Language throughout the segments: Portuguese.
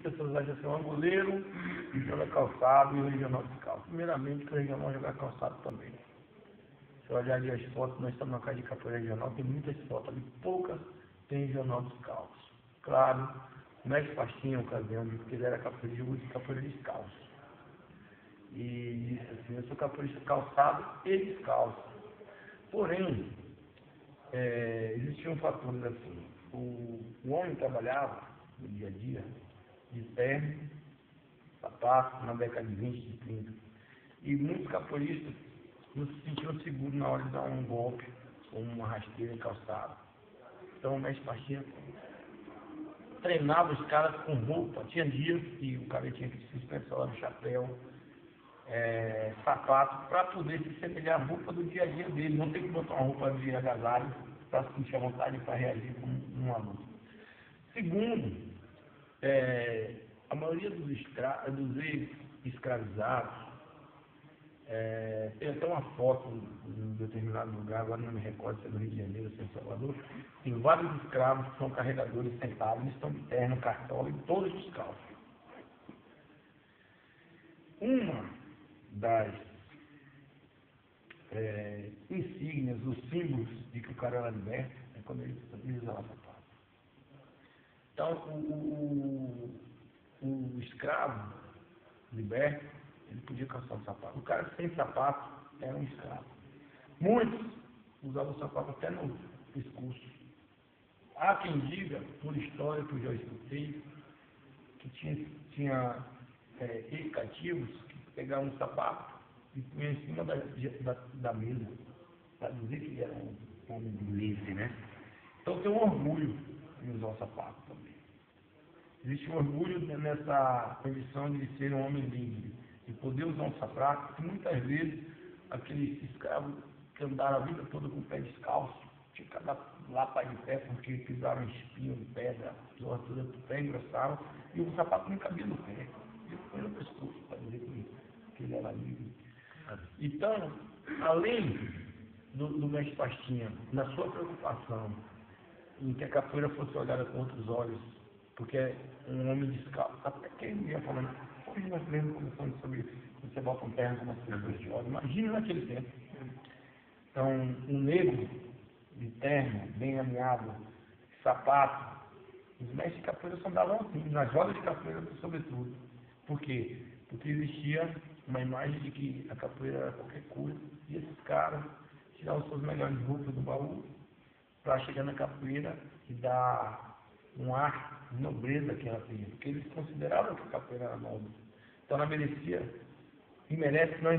pessoas acham assim, o goleiro joga calçado e o regional descalço. Primeiramente, que o regional joga calçado também. Se olhar ali as fotos, nós estamos na casa de capoeira regional, tem muitas fotos ali, poucas tem regional descalço. Claro, o mestre Pastinha, ocasião, porque ele era capoeira descalço. E disse assim, eu sou capoeirista calçado e descalço. Porém, existiam fatores assim, o homem trabalhava no dia a dia de terno, sapato, na década de 20, de 30. E muitos capoeiristas não se sentiam seguros na hora de dar um golpe ou uma rasteira em calçado. Então o mestre Pastinha treinava os caras com roupa. Tinha dias que o cara tinha que se dispensar no chapéu, sapato, para poder se semelhar à roupa do dia a dia dele. Não tem que botar uma roupa de agasalho para se sentir à vontade para reagir como uma luta. Segundo, a maioria dos ex-escravizados, tem até uma foto em um determinado lugar, agora não me recordo se é no Rio de Janeiro ou se é em Salvador, tem vários escravos que são carregadores sentados, eles estão de terno, cartola e todos descalços. Uma das insígnias, os símbolos de que o cara era liberto, é quando ele usava sapato. Então, o escravo liberto, ele podia calçar o sapato. O cara sem sapato era um escravo. Muitos usavam o sapato até no pescoço. Há quem diga, por história que eu já escutei, que tinha ex-cativos que pegavam um sapato e punham em cima da mesa, para dizer que ele era um homem livre, né? Então tem um orgulho em usar o sapato também. Existe um orgulho nessa condição de ser um homem livre, de poder usar um sapato, porque muitas vezes aquele escravo que andava a vida toda com o pé descalço, tinha que andar lá para de pé, porque pisaram espinho, pedra, zorra toda, o pé engrossava, e o sapato não cabia no pé, ele foi no pescoço para dizer que ele era livre. Então, além do mestre Pastinha, na sua preocupação em que a capoeira fosse olhada com outros olhos, porque é um homem descalço, até quem ia falando, hoje nós mesmos conversando sobre você bota um terno como as pessoas de olhos, imagina naquele tempo. Então, um negro de terno, bem alinhado, sapato, os mestres de capoeira só andavam assim, nas rodas de capoeira sobretudo. Por quê? Porque existia uma imagem de que a capoeira era qualquer coisa, e esses caras tiravam suas melhores roupas do baú para chegar na capoeira e dar um ar de nobreza que ela tinha, porque eles consideravam que a capoeira era nobre. Então ela merecia e merece que nós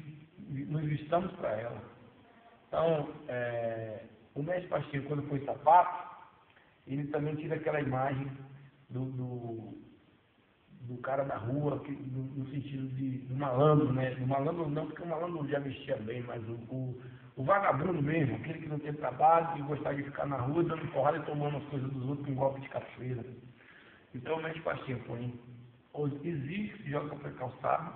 nos vistamos para ela. Então, o mestre Pastinha, quando foi sapato, ele também tira aquela imagem do cara da rua, no sentido do malandro, né? Do malandro não, porque o malandro já vestia bem, mas o vagabundo mesmo, aquele que não tem trabalho, que gostava de ficar na rua dando porrada e tomando as coisas dos outros com um golpe de capoeira. Então o mestre Pastinha põe exige que joga para calçado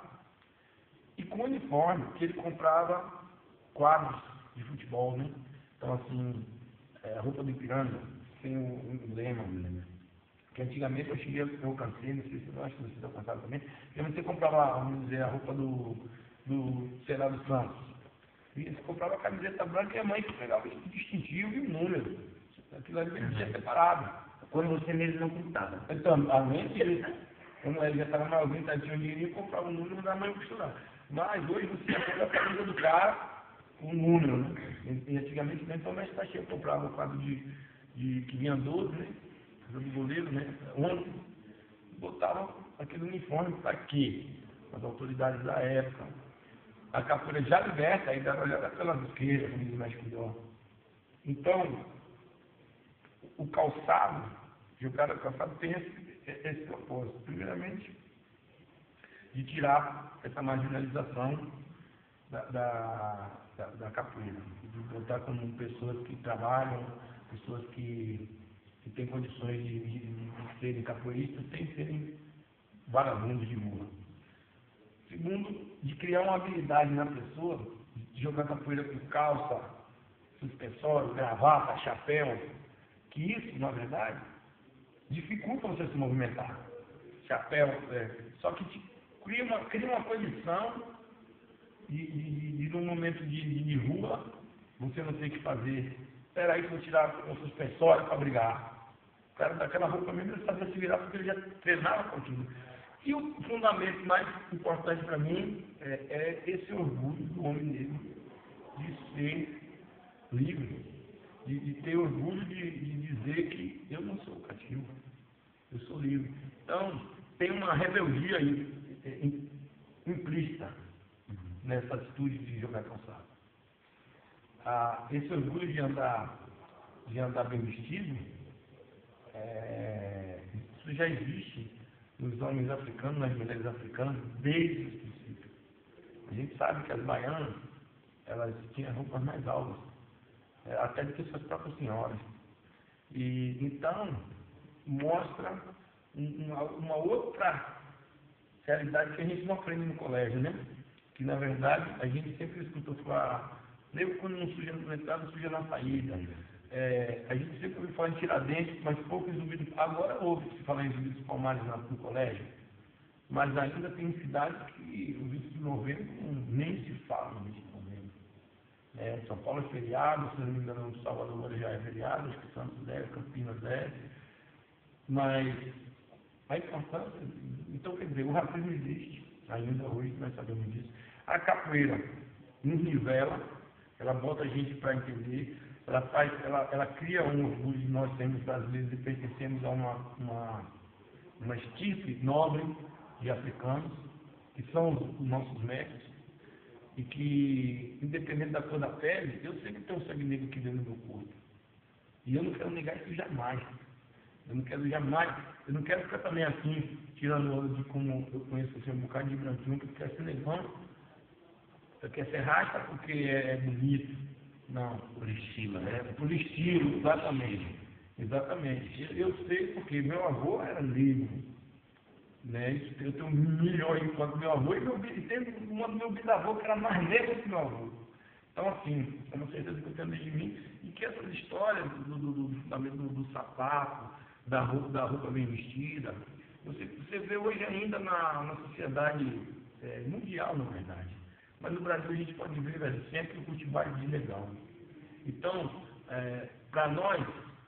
e com uniforme, que ele comprava quadros de futebol, né? Então assim, a roupa do Ipiranga tem um emblema, né? Que antigamente eu cansei, não sei se eu acho que vocês alcançaram também, porque você comprava, vamos dizer, a roupa do Ceará dos Santos. E você comprava a camiseta branca e a mãe que pegava o distintivo e o número. Aquilo ali vendia separado. Quando você mesmo não pintava. Então, além de como ele já estava malzinho, tinha um dinheirinho, comprava o número da mãe costurar. Mas hoje você já pega a camisa do cara com o número, né? E antigamente nem também está cheio, comprava o quadro que vinha 12, né? Do goleiro, né? 11, botava aquele uniforme para quê? As autoridades da época. A capoeira já liberta, ainda era olhada pelas esquerdas, como diz mais melhor. Então, o calçado, jogar o calçado tem esse propósito. Primeiramente, de tirar essa marginalização da capoeira, de botar como pessoas que trabalham, pessoas que têm condições de serem capoeiristas sem serem vagabundos de rua. Segundo, de criar uma habilidade na pessoa, de jogar capoeira com calça, suspensório, gravata, chapéu, que isso, na verdade, dificulta você se movimentar. chapéu, só que cria uma condição de num momento de rua, você não tem que fazer. Espera aí que eu vou tirar os suspensórios para brigar. O cara daquela roupa mesmo, ele sabia se virar porque ele já treinava com aquilo. E o fundamento mais importante para mim é esse orgulho do homem negro de ser livre, de ter orgulho de dizer que eu não sou cativo, eu sou livre. Então, tem uma rebeldia aí, implícita nessa atitude de jogar calçado. Esse orgulho de andar bem vestido, isso já existe nos homens africanos, nas mulheres africanas, desde o princípio. A gente sabe que as baianas, elas tinham roupas mais altas, até do que suas próprias senhoras. E então, mostra uma outra realidade que a gente não aprende no colégio, né? Que na verdade a gente sempre escutou falar, nego quando não suja no entrada, suja na saída. A gente sempre ouviu falar em Tiradentes, mas pouco em Zumbi do Palmares. Agora ouve-se falar em Zumbi dos Palmares no colégio, mas ainda tem cidades que o 20 de novembro nem se fala no 20 de novembro. São Paulo é feriado, se não me engano, Salvador já é feriado, acho que Santos é, Campinas é, mas a importância, então quer dizer, o racismo existe, ainda hoje nós sabemos disso. A capoeira nos nivela, ela bota a gente para entender, ela cria um orgulho de nós sermos brasileiros e pertencemos a uma estirpe nobre de africanos, que são os nossos mestres, e que, independente da cor da pele, eu sei que tem um sangue negro aqui dentro do meu corpo. E eu não quero negar isso jamais. Eu não quero ficar também assim, tirando onda de como eu conheço assim, um bocado de branquinho, que quer ser negão, quer ser rasta porque é bonito. Não, por estilo, né? Por estilo, exatamente. Exatamente. Eu sei porque meu avô era negro. Né? Eu tenho milhões enquanto meu avô e tem meu bisavô que era mais negro que meu avô. Então, assim, é uma certeza que eu tenho dentro de mim e que essas histórias do sapato, da roupa bem vestida, você vê hoje ainda na sociedade mundial, na verdade. Mas no Brasil a gente pode ver, velho, sempre o cultivar de legal. Então, para nós,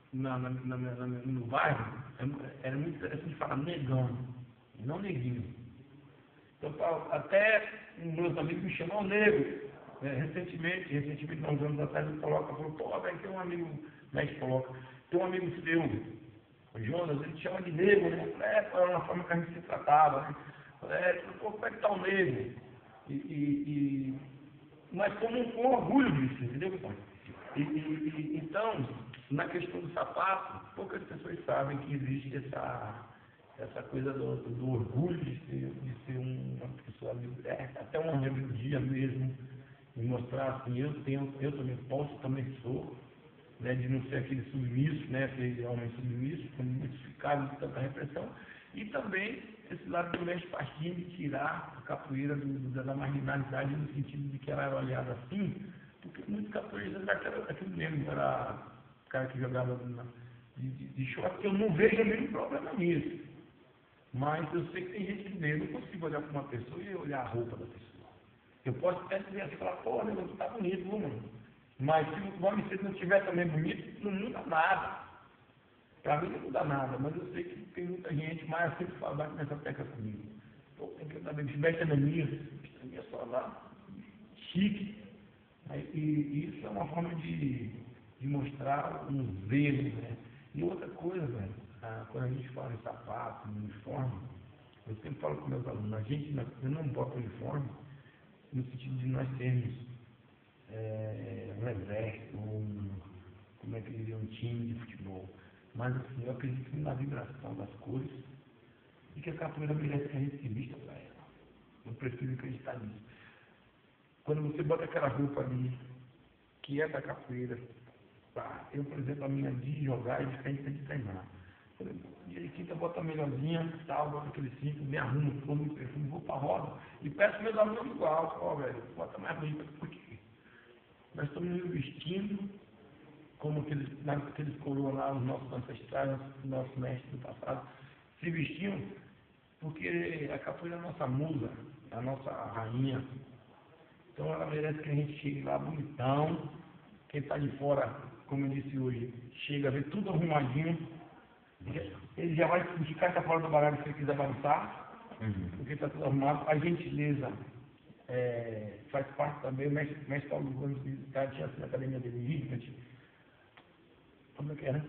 no bairro, era muito interessante falar negão, não neguinho. Então, até meus amigos me chamam negro. Recentemente, há uns anos atrás, o Coloca falou, pô, velho, tem um amigo, mestre Coloca, tem um amigo seu, o Jonas, ele te chama de negro, né? Era uma forma que a gente se tratava, né? Pô, como é que tá o negro? Mas com orgulho disso, entendeu? Então, na questão do sapato, poucas pessoas sabem que existe essa coisa do orgulho de ser uma pessoa, até uma rebeldia mesmo, de mostrar assim, eu também posso, também sou, né, de não ser aquele submisso, né, aquele homem submisso, modificado de tanta repressão, e também esse lado do mestre Pasquim de tirar a capoeira da marginalidade no sentido de que ela era olhada assim, porque muitos capoeiristas era aquilo mesmo, era o cara que jogava de short, que eu não vejo nenhum problema nisso. Mas eu sei que tem gente que vê, eu não consigo olhar para uma pessoa e olhar a roupa da pessoa. Eu posso até dizer assim, falar, pô, negócio tá bonito, viu, mano? Mas se o nome não estiver também bonito, não muda nada. Para mim não muda nada, mas eu sei que tem muita gente, mas eu sempre falo, bate nessa tecla comigo. Pô, tem que andar bem, se veste a minha só lá, chique. E isso é uma forma de mostrar um zelo, né? E outra coisa, velho, quando a gente fala em sapato, em uniforme, eu sempre falo com meus alunos, eu não boto uniforme no sentido de nós termos um exército, como é que diria, um time de futebol. Mas assim, eu acredito na vibração das cores e que a capoeira merece que a gente se vista para ela. Eu prefiro acreditar nisso. Quando você bota aquela roupa ali, que é da capoeira, eu, por exemplo, a minha de jogar é diferente de treinar. Dia de quinta, bota a melhorzinha, tal, bota aquele cinto, me arrumo, como perfume, vou pra roda e peço meus alunos igual, ó, velho, bota mais bonita por quê? Nós estamos nos vestindo como aqueles coroas lá, os nossos ancestrais, os nossos mestres do passado, se vestiam Porque a capoeira é a nossa musa, é a nossa rainha. Então ela merece que a gente chegue lá bonitão. Quem está de fora, como eu disse hoje, chega a ver tudo arrumadinho. Ele já vai ficar essa fora do baralho se ele quiser balançar, porque está tudo arrumado. A gentileza faz parte também. O mestre Paulo Gomes tinha assim na academia dele, como é que era?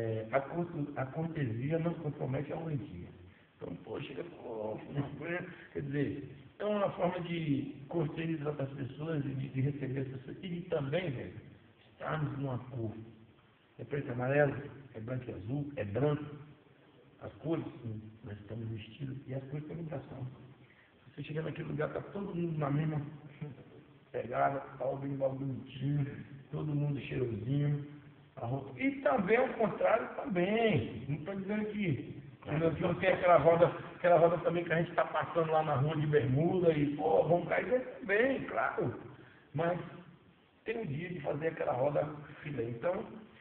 A cortesia não compromete a valentia. Então, pô, chega, quer dizer, é uma forma de cortesizar as pessoas, de receber as pessoas, e também, velho, estarmos numa cor. É preto e amarelo, é branco e azul, é branco. As cores, sim, nós estamos vestidos, e as cores têm vibração. Você chega naquele lugar, está todo mundo na mesma pegada, está bem bonitinho, todo mundo cheirosinho. E também ao contrário também. Não estou dizendo que não tem aquela roda também que a gente está passando lá na rua de bermuda e, pô, vamos cair também, claro. Mas tem um dia de fazer aquela roda filé. Então,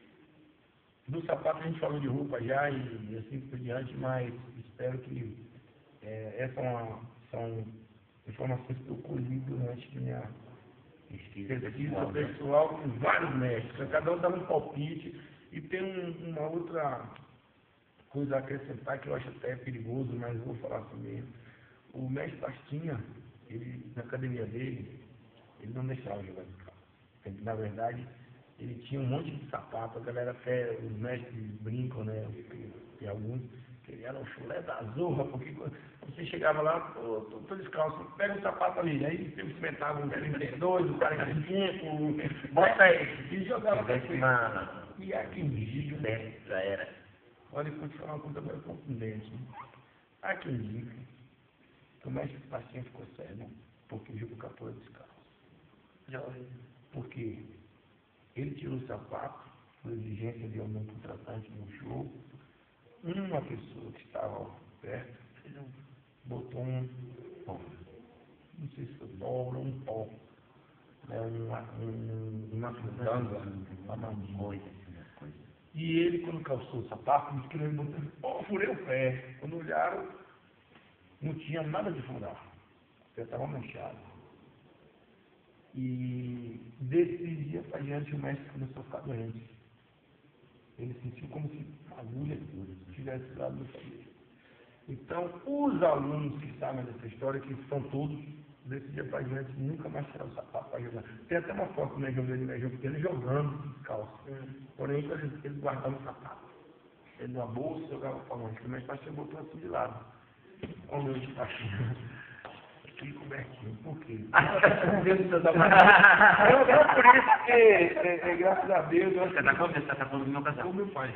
do sapato a gente falou de roupa já e assim por diante, mas espero que essas são informações que eu colhi durante minha pesquisa pessoal com vários mestres. Cada um dá um palpite e tem uma outra coisa a acrescentar que eu acho até perigoso, mas vou falar assim mesmo. O mestre Pastinha, ele, na academia dele, ele não deixava jogar descalço. Na verdade, ele tinha um monte de sapato, a galera até, os mestres brincam, né? E alguns, que ele era um chulé da zorra, porque você chegava lá, tô descalço, pega um sapato ali, aí você experimentava um 32, um 45, bota aí, e jogava com e aqui em Giga, já era. olha, eu vou te falar uma coisa agora contundente. Aqui em Giga, o mestre Pastinha ficou cego, porque jogou capoeira descalço. Porque ele tirou o sapato, por exigência de algum contratante no show. Uma pessoa que estava perto botou não sei se foi dobra, um pó, né, uma fusanga, uma mandinha. E ele, quando calçou o sapato, disse que ele botou, furei o pé. Quando olharam, não tinha nada de furar. O pé estava manchado. E desse dia para diante o mestre começou a ficar doente. Ele sentiu como se uma agulha tivesse dado no cabelo. Então, os alunos que sabem dessa história, que são todos, desse dia para diante, nunca mais tiraram o sapato para jogar. Tem até uma foto no Nejão Pequeno jogando descalço. Porém, eles guardavam o sapato. Ele numa bolsa jogava para longe. O mestre Pastinha botou assim de lado. Olha o meu Pastinha. Aqui cobertinho. Por quê? Não, por isso que, graças a Deus, eu acho que... Você está falando do meu casal. meu pai.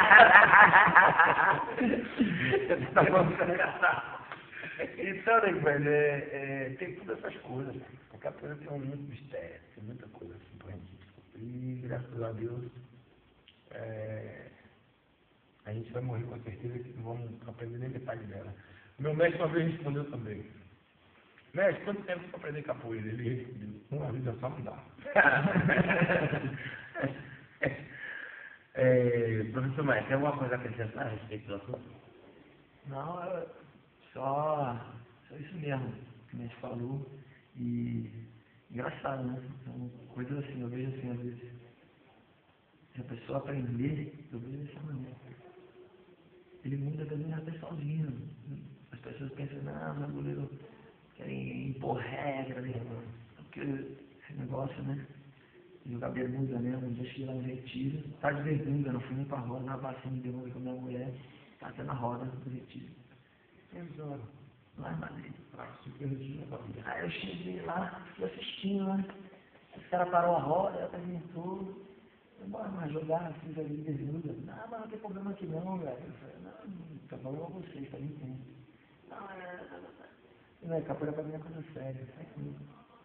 Então, né, velho, tem todas essas coisas. A capoeira tem muito mistério, tem muita coisa assim pra gente descobrir. E graças a Deus, a gente vai morrer com certeza que não vamos aprender nem metade dela. Meu mestre uma vez respondeu também. Mestre, quanto tempo para aprender capoeira? Ele respondeu, uma vida só não dá. Professor Maia, tem alguma coisa a acrescentar a respeito do assunto? Não, só isso mesmo que a gente falou. E engraçado, né? São coisas assim, eu vejo assim, às vezes. Se a pessoa aprender, eu vejo dessa maneira. Ele muda também até sozinho. As pessoas pensam, não, o goleiro querem impor regras, porque esse negócio, né? Jogar bermuda mesmo, um dia cheguei lá no retiro, tá de bermuda, não fui nem pra roda, tava passando de bermuda com a minha mulher, tá até na roda do retiro. Lá em Madrid. Aí eu cheguei lá, fui assistindo, né? Os caras parou a roda, apresentou. Bora mais jogar, fiz ali de bermuda. Não, mas não tem problema aqui não, velho. Eu falei, não, tá falando com vocês, tá entendendo? Não, capoeira pra mim é coisa séria, sai comigo.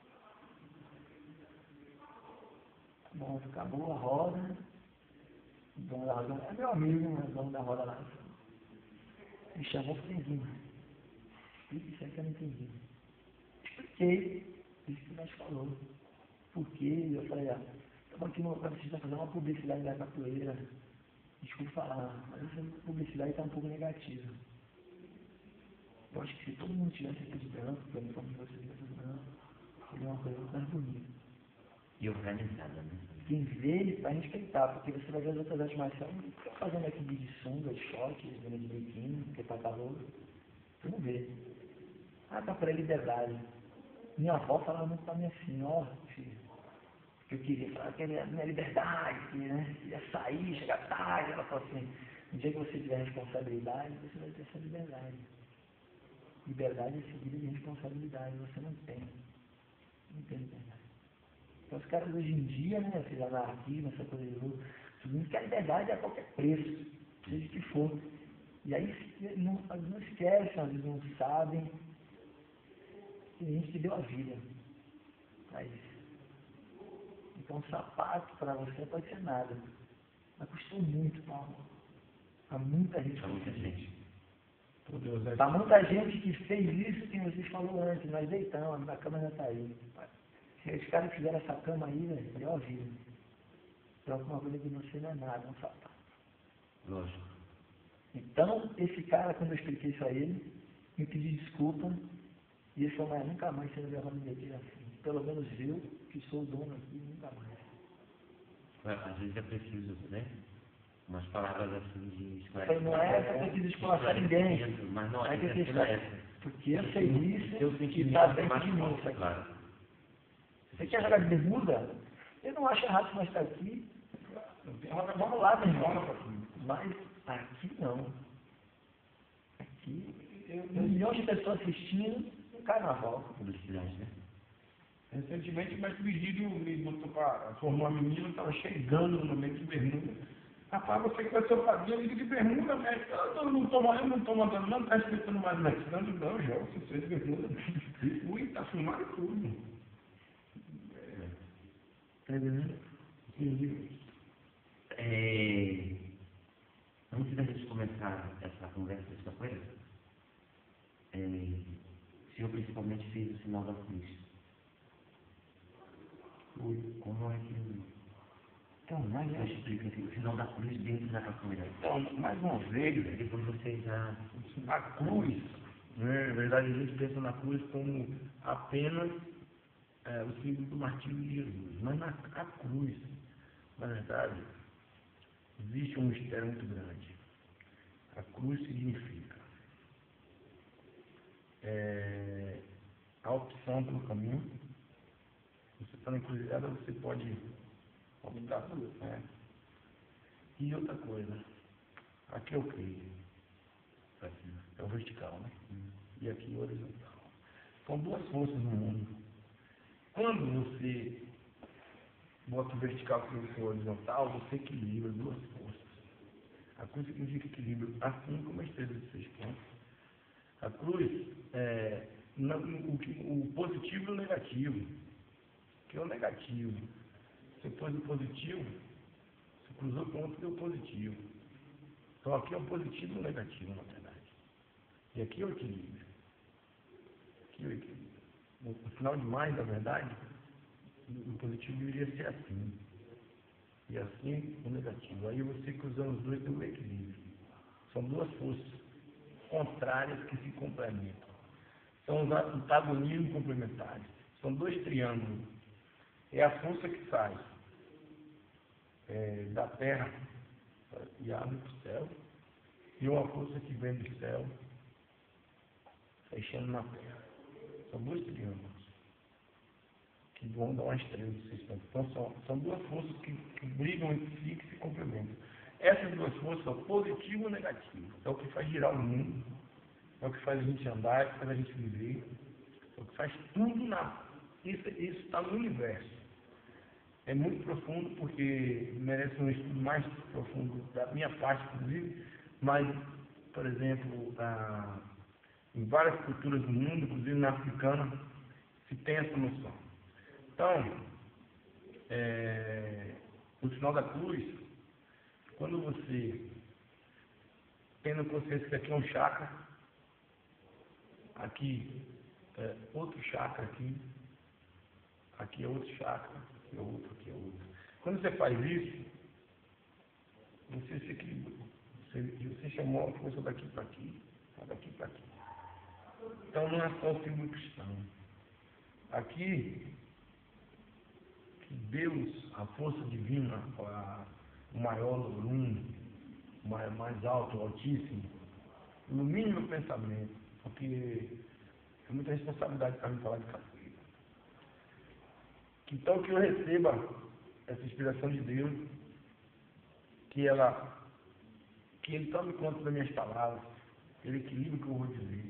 Bom, acabou a roda. O dono da roda é meu amigo, mas o dono da roda lá. Me chamou pra cima. Isso aí que eu não entendi. Expliquei isso que nós falou. Por quê? Eu falei, estamos aqui quando você está fazendo uma publicidade da capoeira. Desculpa falar, mas essa publicidade está um pouco negativa. Eu acho que se todo mundo tivesse aquele branco, para mim, como você tivesse branco, seria uma coisa mais bonita. E organizada, né? Quem vê, vai respeitar, porque você vai ver as outras artes marciais, não fica fazendo aquele de sunga, de short, de biquíni, porque tá calor. Você não vê. Ah, tá para liberdade. Minha avó falava muito pra mim assim, ó, filho, que eu queria falar que era minha liberdade, que, né, ia sair, chegar tarde. Ela falou assim, no dia que você tiver responsabilidade, você vai ter essa liberdade. Liberdade é seguida de responsabilidade, você não tem. Não tem liberdade. Então os caras hoje em dia, né, esse anarquismo, essa coisa de rua, segundo que a liberdade é a qualquer preço, seja o que for. E aí não esquecem, às vezes não sabem. Tem gente que deu a vida para isso. Então sapato para você pode ser nada. Mas custou muito, Paulo. Há muita gente. Pra muita gente. Há muita gente que fez isso que vocês falou antes, nós deitamos, a cama já está aí. Se os caras fizeram essa cama aí, velho, deu a vida. Troca uma coisa que você não é nada, um sapato. Lógico. Então, esse cara, quando eu expliquei isso a ele, me pediu desculpa, e ele falou, mas nunca mais você vai levar ninguém assim. Pelo menos eu, que sou o dono aqui, nunca mais. Às vezes é preciso, né? Umas palavras assim de esclarecimento. Não é essa que eu quis esclarecer ninguém. Mas não é é que essa. Porque eu sei isso e sentimento está dentro mais de mim forte, isso aqui. claro. Você quer jogar de bermuda? Eu não acho errado se nós estar aqui. Vamos lá, meu irmão. Mas aqui não. Aqui, milhões de pessoas assistindo um carnaval. Publicidade, né? Recentemente, o mestre Vigílio me botou para formar uma menina, estava chegando no meio de bermuda. Rapaz, você que vai ser o padrinho, liga de bermuda, mestre. Eu não estou mandando, não, está respeitando mais o mestre. Não, João, você fez de bermuda. Ui, está filmado tudo. Antes da gente começar essa conversa dessa coisa, o senhor principalmente fez o sinal da cruz. Como é que... Então, mais eu explico assim, o sinal da cruz dentro da capoeira. Então, mais uma vez, Depois você já... a cruz, né? Na verdade, a gente pensa na cruz como apenas o símbolo do martírio de Jesus. Mas a cruz, na verdade, existe um mistério muito grande. A cruz significa a opção pelo caminho. Você está na encruzilhada, você pode optar por isso, né? E outra coisa, aqui é o que? É o vertical, né? E aqui é o horizontal. São duas forças no mundo. Quando você bota o vertical para o horizontal, você equilibra duas forças. A cruz significa equilíbrio, assim como a estrela de 6 pontos. A cruz é o positivo e o negativo. Que é o negativo. Você pôs o positivo, você cruzou o ponto e deu positivo. Então aqui é o positivo e o negativo, na verdade. E aqui é o equilíbrio. Aqui é o equilíbrio. No final de mais, na verdade, o positivo deveria ser assim. E assim o negativo. Aí você cruzando os dois tem o equilíbrio. São duas forças contrárias que se complementam. São os antagonismos complementares. São dois triângulos. É a força que sai da terra e abre para o céu. E uma força que vem do céu, fechando na terra. São dois triângulos que vão dar uma estrela de 6 pontos. Então são duas forças que brigam entre si e que se complementam. Essas duas forças são positivo e negativo. É o que faz girar o mundo, é o que faz a gente andar, é o que faz a gente viver, é o que faz tudo Isso está no universo. É muito profundo porque merece um estudo mais profundo da minha parte, inclusive, mas, por exemplo, em várias culturas do mundo, inclusive na africana, se tem essa noção. Então, o sinal da cruz, quando você tem na consciência que aqui é um chakra, aqui é outro chakra aqui é outro chakra, aqui é outro, aqui é outro. Quando você faz isso, você se equilibra. Você chamou a força daqui para aqui, daqui para aqui. Então não é só o símbolo cristão. Aqui, que Deus, a força divina, o maior Lorum, o mais alto, o Altíssimo, ilumine meu pensamento, porque é muita responsabilidade para mim falar de capoeira. Então que eu receba essa inspiração de Deus, que Ele tome conta das minhas palavras, que Ele equilibre o que eu vou dizer,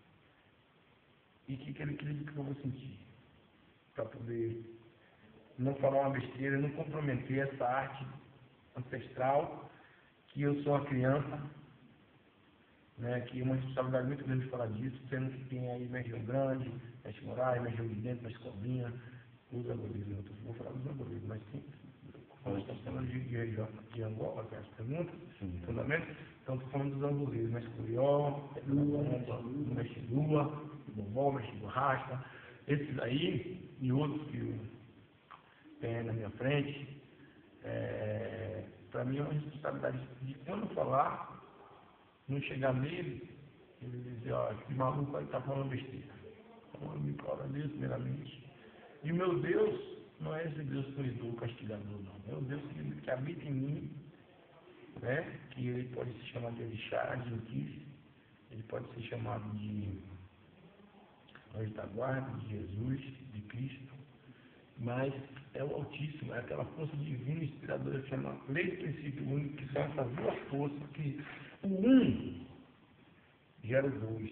e que Ele equilibre o que eu vou sentir, para poder não falar uma besteira, não comprometer essa arte ancestral, que eu sou uma criança, né, que é uma responsabilidade muito grande de falar disso, sendo que tem aí Mestre Grande, Mestre Moraes, Mestre de Dentro, Mestre Cobrinha, os angoleiros, eu vou falar dos angoleiros, mas sim, nós estamos falando de região de Angola, que é as perguntas, fundamentos, então estou falando dos angoleiros, Mestre Curió, Mestre Lua, Bobó, Mestre Borracha, esses aí e outros que tem na minha frente, para mim é uma responsabilidade de quando falar, não chegar nele, ele dizer, ó, esse maluco aí está falando besteira. Então eu me cobro Deus primeiramente. E meu Deus não é esse Deus punidor, castigador, não. É o Deus que habita em mim, né? Que ele pode se chamar de Orixá, de Inquis, ele pode ser chamado de anjo da guarda, de Jesus, de Cristo, mas é o Altíssimo, é aquela força divina inspiradora que chama lei do princípio único, que são essas duas forças que o um gera o dois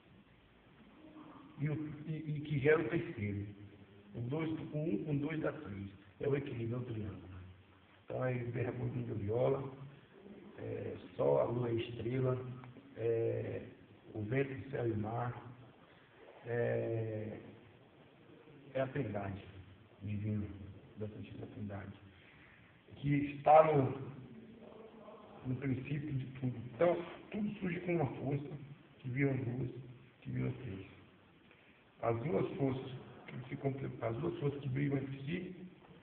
e que gera o terceiro. O um com dois dá três. É o equilíbrio, é o triângulo. Então aí vem a bolinha de viola, sol, a lua, a estrela, o vento, o céu e o mar, é a trindade divina, da Santíssima Trindade, que está no princípio de tudo. Então, tudo surge com uma força, que viram duas, que viram três. As duas forças que brigam entre si,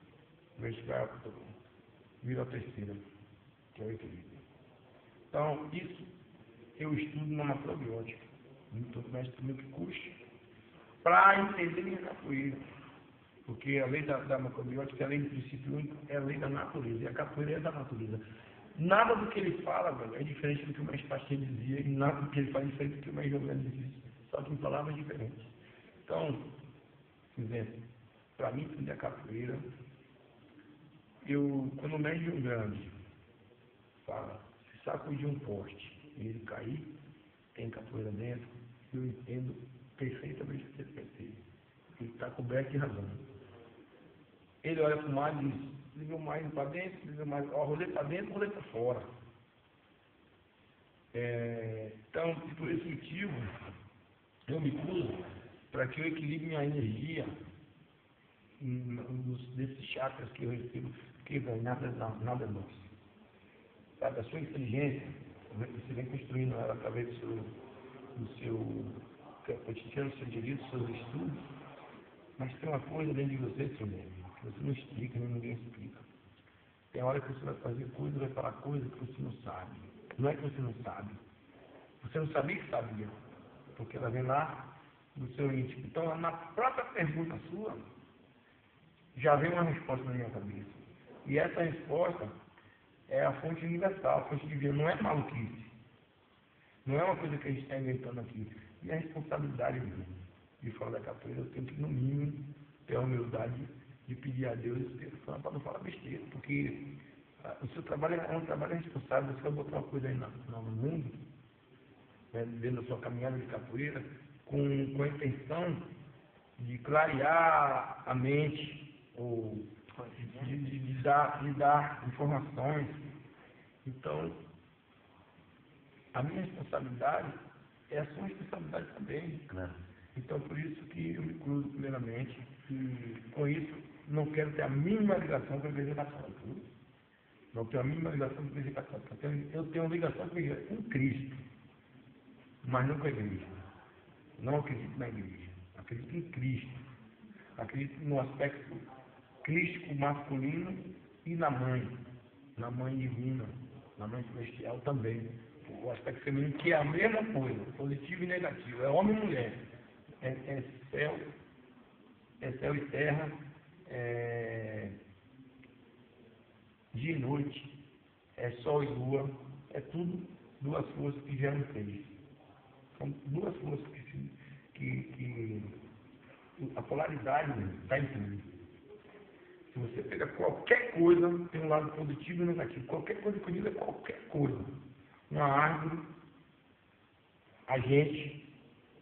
vira a terceira, que é o equilíbrio. Então, isso eu estudo na macrobiótica, no mestre Milton Kusch, para entender minha capoeira. Porque a lei da macrobiótica, a lei do princípio único, é a lei da natureza, e a capoeira é da natureza. Nada do que ele fala, velho, é diferente do que o mestre Pasteur dizia, e nada do que ele faz é diferente do que o mestre Jogando dizia, só que em palavras diferentes. Então, por exemplo, para mim, entender a capoeira, quando o mestre Jogando fala, se sacudir um poste e ele cair, tem capoeira dentro, eu entendo perfeitamente o que ele quer dizer. Ele está coberto de razão. Ele olha para o mar e diz, liga o mar para dentro, liga o mar, rolê para dentro, rolê para fora. Então, por esse motivo, eu me cruzo para que eu equilibre minha energia desses chakras que eu recebo, porque nada é nosso. Sabe, a sua inteligência, você vem construindo ela através do seu cotidiano, do seu direito, dos seus estudos, mas tem uma coisa dentro de você, seu amigo, que você não explica, nem ninguém explica. Tem hora que você vai fazer coisa, vai falar coisa que você não sabe. Não é que você não sabe. Você não sabia que sabia, porque ela vem lá do seu íntimo. Então, na própria pergunta sua, já vem uma resposta na minha cabeça. E essa resposta é a fonte universal, a fonte divina. Não é maluquice. Não é uma coisa que a gente está inventando aqui. E a responsabilidade minha de falar da capoeira, eu tenho que, no mínimo, ter a humildade de pedir a Deus para não falar besteira. Porque o seu trabalho é um trabalho responsável. Você vai botar uma coisa aí no mundo, né, dentro da sua caminhada de capoeira, com a intenção de clarear a mente, ou de dar informações. Então, a minha responsabilidade é a sua responsabilidade também. Claro. Então, por isso que eu me cruzo primeiramente, e com isso não quero ter a mínima ligação com a Igreja Católica. Não tenho a mínima ligação com a Igreja Católica. Eu tenho uma ligação com Cristo, mas não com a Igreja. Não acredito na Igreja. Acredito em Cristo. Acredito no aspecto crístico masculino e na mãe divina, na mãe celestial também. o aspecto feminino, que é a mesma coisa, positivo e negativo, é homem e mulher, é céu e terra, dia e noite, é sol e lua, é tudo duas forças que geram três. São duas forças que a polaridade está em tudo. Se você pega qualquer coisa, tem um lado positivo e negativo. Qualquer coisa que eu digo é qualquer coisa. Uma árvore, a gente,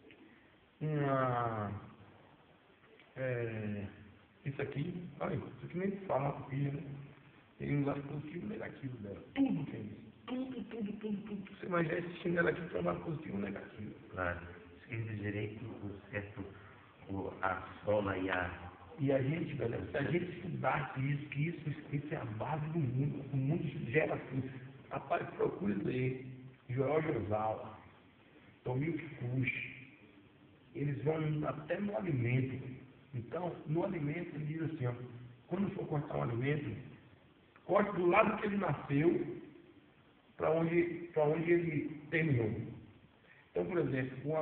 isso aqui, olha, isso aqui nem se fala, filho, né? Tem um lado positivo e negativo dela. Tudo tem isso. Tudo. Você imagina esse chinelo aqui tem um lado positivo e negativo. Claro. Esquerda e direita, o certo, a sola e a... E a gente, galera, se a gente estudasse isso, que isso é a base do mundo, o mundo gera assim. Rapaz, procure ler Joel Josala, Tomil Kikuchi, eles vão até no alimento. Então, no alimento, ele diz assim, ó, quando for cortar um alimento, corte do lado que ele nasceu para onde ele terminou. Então, por exemplo,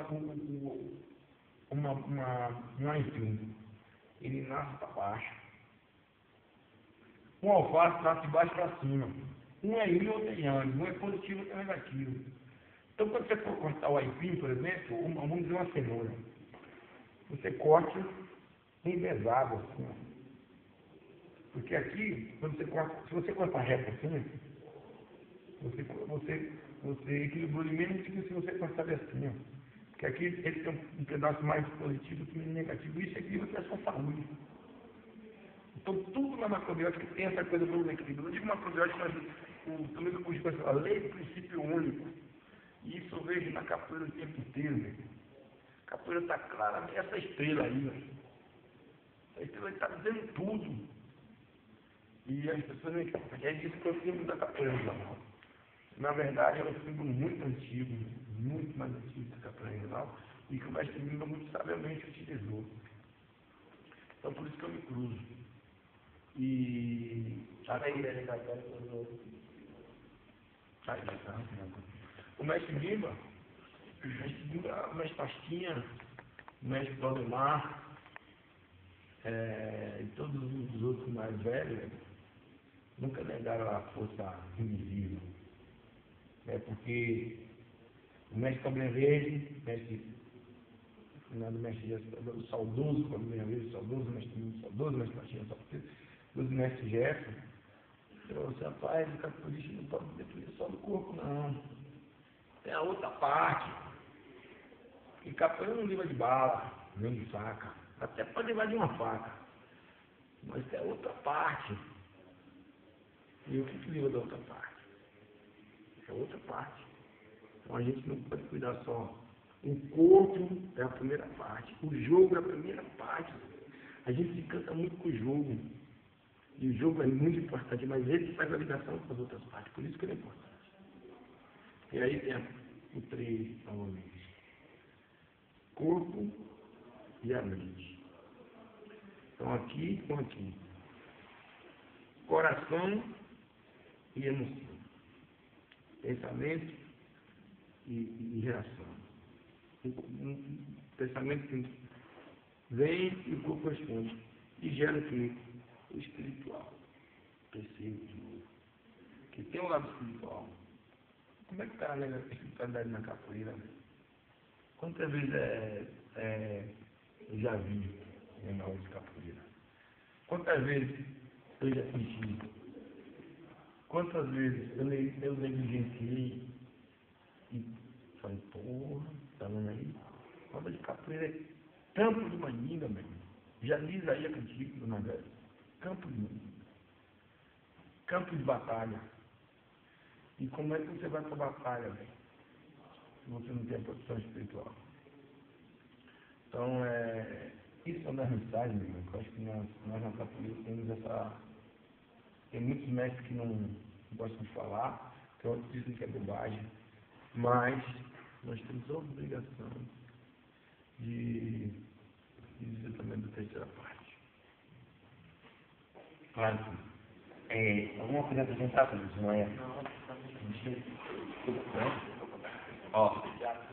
um aipim, ele nasce para baixo. Um alface nasce de baixo para cima. Um é yin, outro é yang. Um é positivo, outro é negativo. Então, quando você for cortar o aipim, por exemplo, vamos dizer uma cenoura, você corte em vezado, assim. Porque aqui, quando você corta, se você cortar reto assim, você equilibrou ele menos do que se você cortar assim, ó. Porque aqui ele tem um pedaço mais positivo que negativo. Isso equilibra a sua saúde. Então, tudo na macrobiótica tem essa coisa do equilíbrio. Eu digo macrobiótica, mas também eu curso a lei do princípio único. E isso eu vejo na capoeira o tempo inteiro, velho. A capoeira está clara, essa estrela aí, velho. Essa estrela está dizendo tudo. E as pessoas não entendem. É isso que eu símbolo da capoeira regional. Na verdade, é um símbolo muito antigo, muito mais antigo que a capoeira regional, e que o mestre Lima muito sabiamente utilizou. Então, por isso que eu me cruzo. E... O mestre Lima, o mestre Pastinha, o mestre Valdemar, e todos os outros mais velhos, nunca negaram a força invisível. Porque o mestre Cabrinha Verde, o saudoso Cabrinha Verde, o saudoso mestre Pastinha, o mestre Jefferson, falou assim, rapaz, o capoeirista não pode definir só do corpo, não. Tem a outra parte. E capoeira não livra de bala, nem de faca. Até pode levar de uma faca. Mas tem a outra parte. E o que livra da outra parte? É outra parte. Então a gente não pode cuidar só. O corpo é a primeira parte. O jogo é a primeira parte. A gente se cansa muito com o jogo. E o jogo é muito importante, mas ele faz a ligação com as outras partes. Por isso que ele é importante. E aí tem o 3 novamente. Corpo e a mente. Então aqui com aqui. Coração e emoção. Pensamento e reação. Um pensamento que vem e o corpo responde. E gera o que? O espiritual. Percebo de novo. Que tem um lado espiritual. Como é que está a espiritualidade na capoeira? Quantas vezes eu já vi na aula de capoeira? Quantas vezes eu já senti? Quantas vezes eu negligenciei e falei, porra, tá vendo aí? A aula de capoeira é campo de manilha, meu irmão. Já diz aí a cantiga do Nagari. Campo de manilha. Campo de batalha. E como é que você vai para a batalha, velho? Se você não tem a posição espiritual. Então, isso é uma das mensagens, meu irmão. Eu acho que nós na capoeira temos essa... Tem muitos mestres que não gostam de falar, que outros dizem que é bobagem, mas nós temos a obrigação de dizer também da terceira parte. Claro que Alguma coisa a apresentar para você, não é? Ó.